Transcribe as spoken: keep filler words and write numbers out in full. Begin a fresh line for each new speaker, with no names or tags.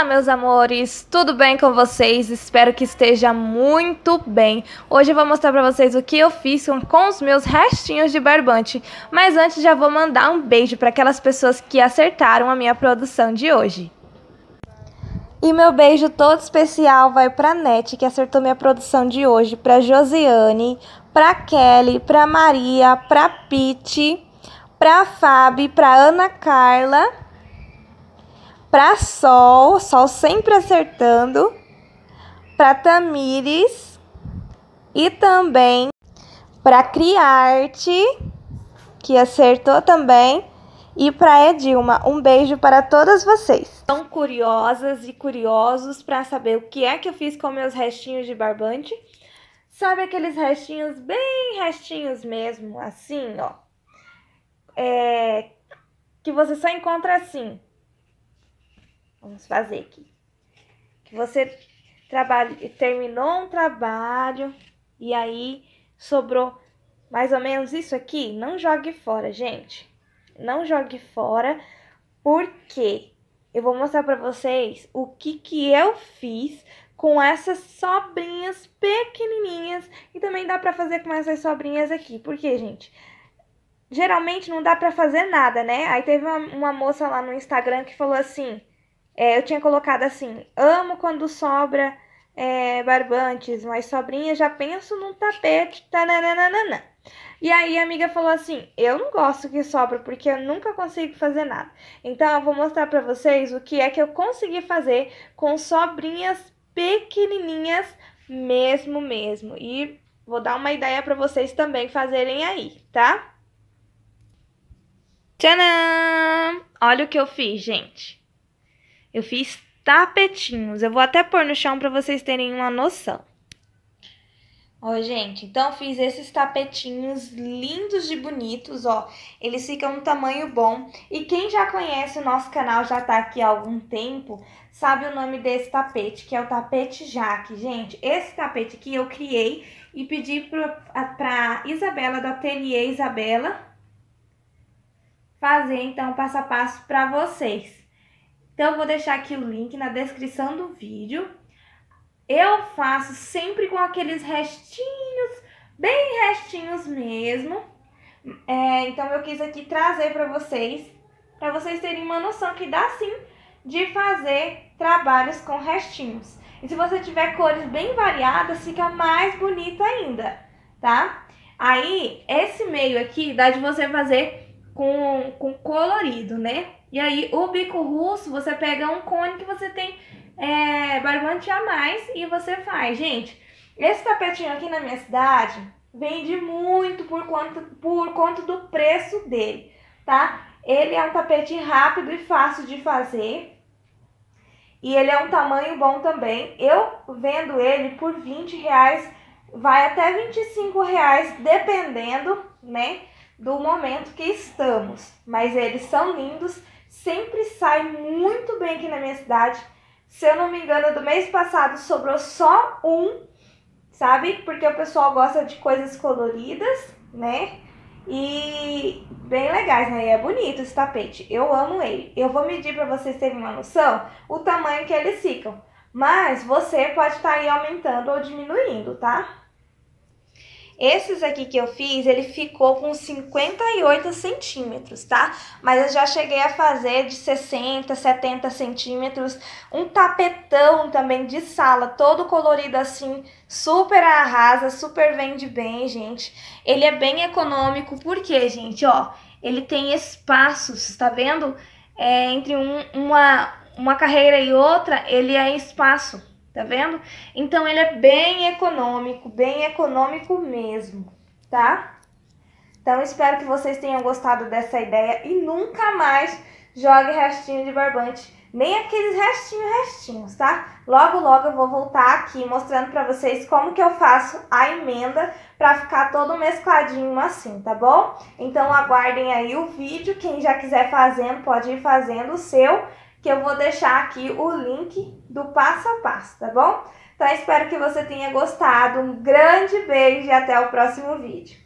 Olá, meus amores, tudo bem com vocês? Espero que esteja muito bem. Hoje eu vou mostrar pra vocês o que eu fiz com, com os meus restinhos de barbante. Mas antes já vou mandar um beijo para aquelas pessoas que acertaram a minha produção de hoje. E meu beijo todo especial vai pra Nete, que acertou minha produção de hoje, pra Josiane, pra Kelly, pra Maria, pra Pete, pra Fábio, pra Ana Carla, pra Sol, Sol sempre acertando, pra Tamires e também pra Criarte, que acertou também, e pra Edilma. Um beijo para todas vocês. Estão curiosas e curiosos para saber o que é que eu fiz com meus restinhos de barbante? Sabe aqueles restinhos bem restinhos mesmo, assim, ó, é, que você só encontra assim. Vamos fazer aqui. Que você trabalha, terminou um trabalho e aí sobrou mais ou menos isso aqui. Não jogue fora, gente. Não jogue fora, porque eu vou mostrar pra vocês o que que eu fiz com essas sobrinhas pequenininhas. E também dá pra fazer com essas sobrinhas aqui. Por quê, gente? Geralmente não dá pra fazer nada, né? Aí teve uma, uma moça lá no Instagram que falou assim... É, eu tinha colocado assim, amo quando sobra é, barbantes, mas sobrinha já penso num tapete, tananana. E aí a amiga falou assim, eu não gosto que sobra porque eu nunca consigo fazer nada. Então eu vou mostrar pra vocês o que é que eu consegui fazer com sobrinhas pequenininhas mesmo, mesmo. E vou dar uma ideia pra vocês também fazerem aí, tá? Tcharam! Olha o que eu fiz, gente. Eu fiz tapetinhos. Eu vou até pôr no chão para vocês terem uma noção. Ó, gente, então eu fiz esses tapetinhos lindos de bonitos, ó. Eles ficam um tamanho bom. E quem já conhece o nosso canal, já tá aqui há algum tempo, sabe o nome desse tapete, que é o tapete Jaque. Gente, esse tapete aqui eu criei e pedi pra, pra Isabela, da Ateliê Isabela, fazer, então, passo a passo para vocês. Então, eu vou deixar aqui o link na descrição do vídeo. Eu faço sempre com aqueles restinhos, bem restinhos mesmo. É, então, eu quis aqui trazer para vocês, para vocês terem uma noção que dá sim de fazer trabalhos com restinhos. E se você tiver cores bem variadas, fica mais bonito ainda, tá? Aí, esse meio aqui dá de você fazer com, com colorido, né? E aí, o bico russo, você pega um cone que você tem é, barbante a mais e você faz. Gente, esse tapetinho aqui na minha cidade vende muito por conta, por conta do preço dele, tá? Ele é um tapete rápido e fácil de fazer. E ele é um tamanho bom também. Eu vendo ele por vinte reais, vai até vinte e cinco reais, dependendo, né, do momento que estamos. Mas eles são lindos. Sempre sai muito bem aqui na minha cidade. Se eu não me engano, do mês passado sobrou só um, sabe? Porque o pessoal gosta de coisas coloridas, né? E bem legais, né? E é bonito esse tapete. Eu amo ele. Eu vou medir para vocês terem uma noção o tamanho que eles ficam. Mas você pode estar aí aumentando ou diminuindo, tá? Esses aqui que eu fiz, ele ficou com cinquenta e oito centímetros, tá? Mas eu já cheguei a fazer de sessenta, setenta centímetros. Um tapetão também de sala, todo colorido assim, super arrasa, super vende bem, gente. Ele é bem econômico, porque, gente, ó, ele tem espaços, tá vendo? É, entre um, uma, uma carreira e outra, ele é espaço. Tá vendo? Então, ele é bem econômico, bem econômico mesmo, tá? Então, espero que vocês tenham gostado dessa ideia e nunca mais jogue restinho de barbante, nem aqueles restinhos, restinhos, tá? Logo, logo eu vou voltar aqui mostrando pra vocês como que eu faço a emenda pra ficar todo mescladinho assim, tá bom? Então, aguardem aí o vídeo, quem já quiser fazendo, pode ir fazendo o seu, que eu vou deixar aqui o link do passo a passo, tá bom? Então, espero que você tenha gostado. Um grande beijo e até o próximo vídeo.